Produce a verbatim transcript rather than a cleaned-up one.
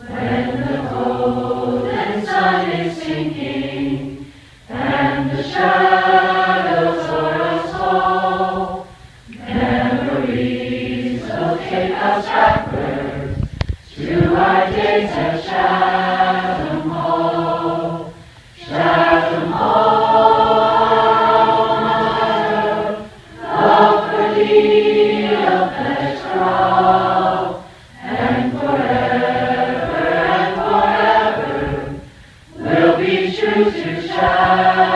When the golden sun is sinking and the shadows o'er us fall, memories will take us backward to our days at Chatham Hall. Chatham Hall, Alma Mater, love for thee of flesh crowd, and forever and forever will be true to Chatham.